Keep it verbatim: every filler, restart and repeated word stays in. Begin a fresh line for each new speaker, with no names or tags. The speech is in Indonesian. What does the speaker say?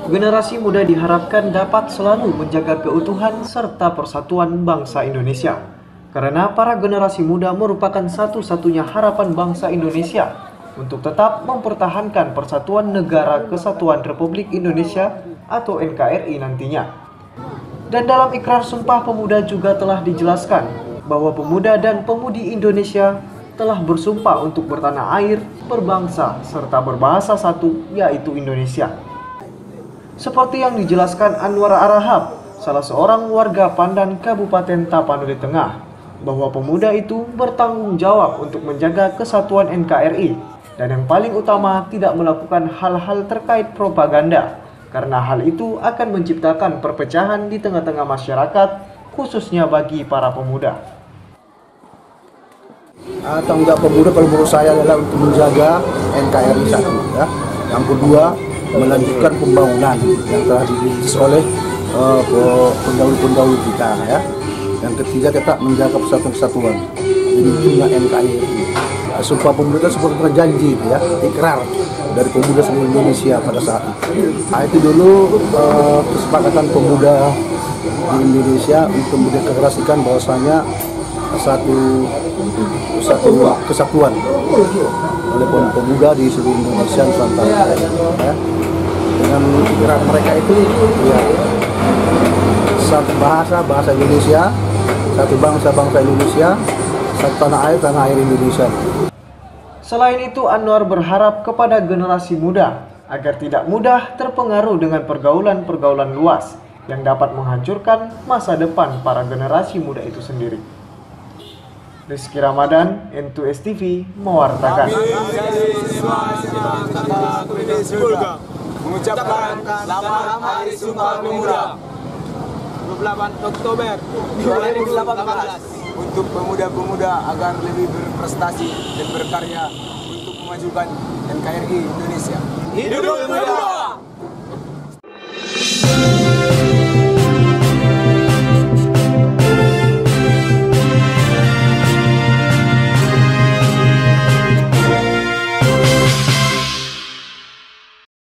Generasi muda diharapkan dapat selalu menjaga keutuhan serta persatuan bangsa Indonesia. Karena para generasi muda merupakan satu-satunya harapan bangsa Indonesia untuk tetap mempertahankan persatuan Negara Kesatuan Republik Indonesia atau N K R I nantinya. Dan dalam ikrar Sumpah Pemuda juga telah dijelaskan bahwa pemuda dan pemudi Indonesia telah bersumpah untuk bertanah air, berbangsa, serta berbahasa satu, yaitu Indonesia. Seperti yang dijelaskan Anwar Arahab, salah seorang warga Pandan Kabupaten Tapanuli Tengah, bahwa pemuda itu bertanggung jawab untuk menjaga kesatuan N K R I dan yang paling utama tidak melakukan hal-hal terkait propaganda, karena hal itu akan menciptakan perpecahan di tengah-tengah masyarakat, khususnya bagi para pemuda.
Tanggung jawab pemuda kalau menurut saya adalah untuk menjaga N K R I satu, ya. Yang kedua, melanjutkan pembangunan yang telah dirintis oleh uh, pendahulu-pendahulu kita, ya. Yang ketiga, tetap menjaga persatuan-kesatuan. Ini punya N K R I. Sumpah Pemuda itu sebuah janji, ya, ikrar dari pemuda seluruh Indonesia pada saat itu. Nah, itu dulu uh, kesepakatan pemuda di Indonesia untuk mendeklarasikan bahwasanya satu satu kesatuan oleh pemuda di seluruh Indonesia Nusantara, ya. Dengan ikrar mereka itu, ya, satu bahasa bahasa Indonesia, satu bangsa bangsa Indonesia, satu tanah air tanah air Indonesia.
Selain itu, Anwar berharap kepada generasi muda agar tidak mudah terpengaruh dengan pergaulan-pergaulan luas yang dapat menghancurkan masa depan para generasi muda itu sendiri. Rizky Ramadan, N dua S T V, mewartakan.
Mengucapkan selamat Hari Sumpah Pemuda dua puluh delapan Oktober dua ribu delapan belas untuk pemuda-pemuda agar lebih berprestasi dan berkarya untuk memajukan N K R I Indonesia. Hidup pemuda!